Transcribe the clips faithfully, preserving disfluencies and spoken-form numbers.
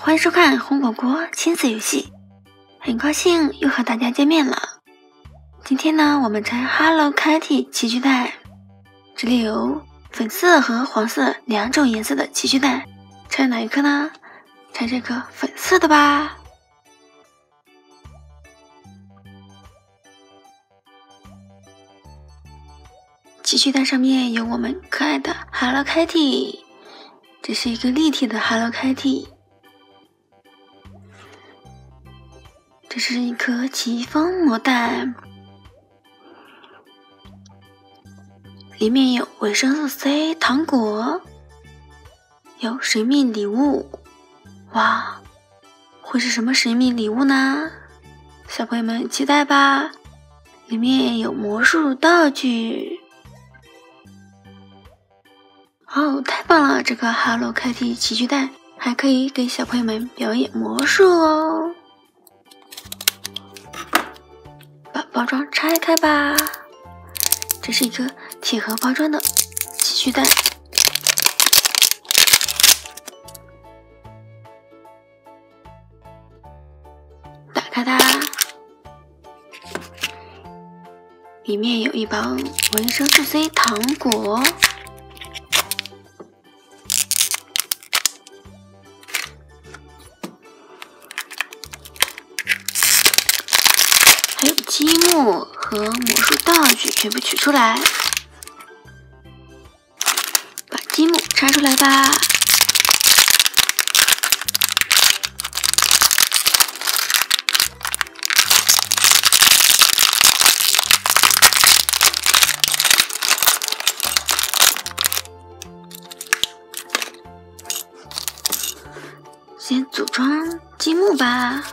欢迎收看红果果亲子游戏，很高兴又和大家见面了。今天呢，我们拆 Hello Kitty 奇趣蛋，这里有粉色和黄色两种颜色的奇趣蛋，拆哪一颗呢？拆这颗粉色的吧。奇趣蛋上面有我们可爱的 Hello Kitty， 这是一个立体的 Hello Kitty。这是一颗奇风魔蛋，里面有维生素 C 糖果，有神秘礼物。哇，会是什么神秘礼物呢？小朋友们期待吧！里面有魔术道具。哦，太棒了！这个 Hello Kitty 奇趣蛋还可以给小朋友们表演魔术哦。把包装拆开吧，这是一个铁盒包装的奇趣蛋。打开它，里面有一包维生素 C 糖果。还有积木和魔术道具全部取出来，把积木拆出来吧。先组装积木吧。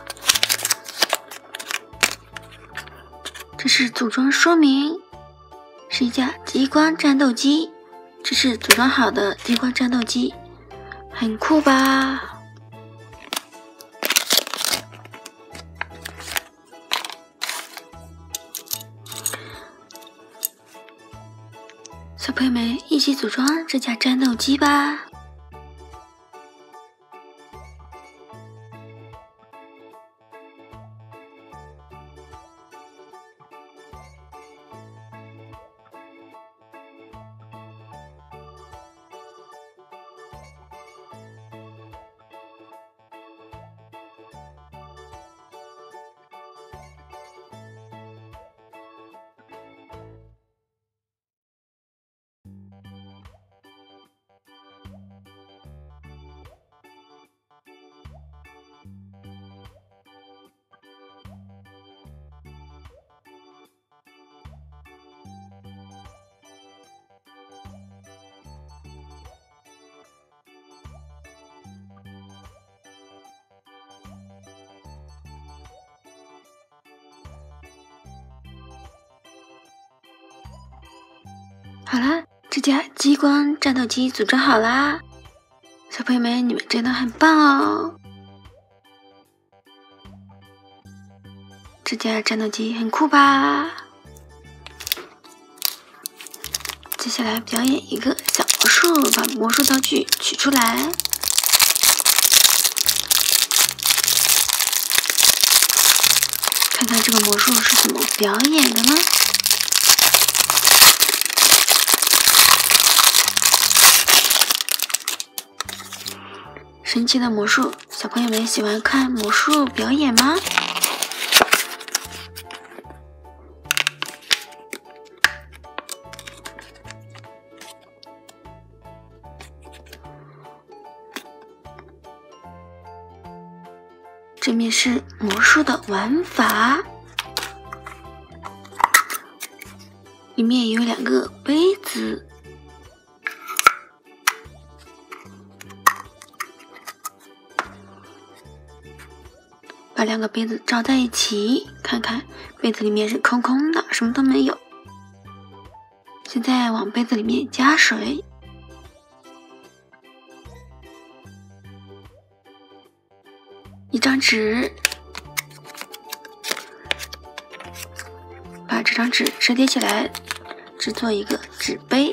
这是组装说明，是一架激光战斗机，这是组装好的激光战斗机，很酷吧？小朋友们一起组装这架战斗机吧。好啦，这架激光战斗机组装好啦！小朋友们，你们真的很棒哦！这架战斗机很酷吧？接下来表演一个小魔术，把魔术道具取出来。看看这个魔术是怎么表演的呢？神奇的魔术，小朋友们喜欢看魔术表演吗？这面是魔术的玩法，里面有两个杯子。把两个杯子罩在一起，看看杯子里面是空空的，什么都没有。现在往杯子里面加水，一张纸，把这张纸折叠起来，制作一个纸杯。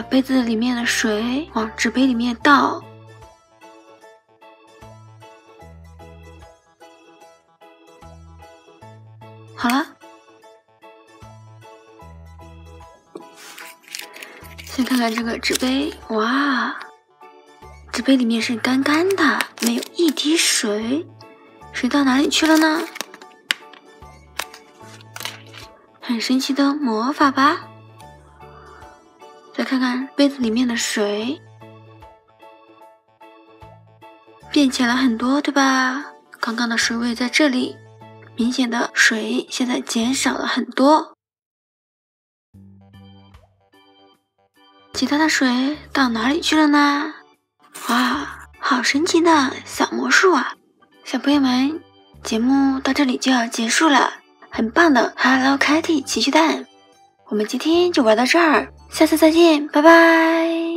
杯子里面的水往纸杯里面倒。好了，先看看这个纸杯，哇，纸杯里面是干干的，没有一滴水，水到哪里去了呢？很神奇的魔法吧。再看看杯子里面的水，变浅了很多，对吧？刚刚的水位在这里，明显的水现在减少了很多。其他的水到哪里去了呢？哇，好神奇的小魔术啊！小朋友们，节目到这里就要结束了，很棒的 Hello Kitty 奇趣蛋，我们今天就玩到这儿，下次再见，拜拜。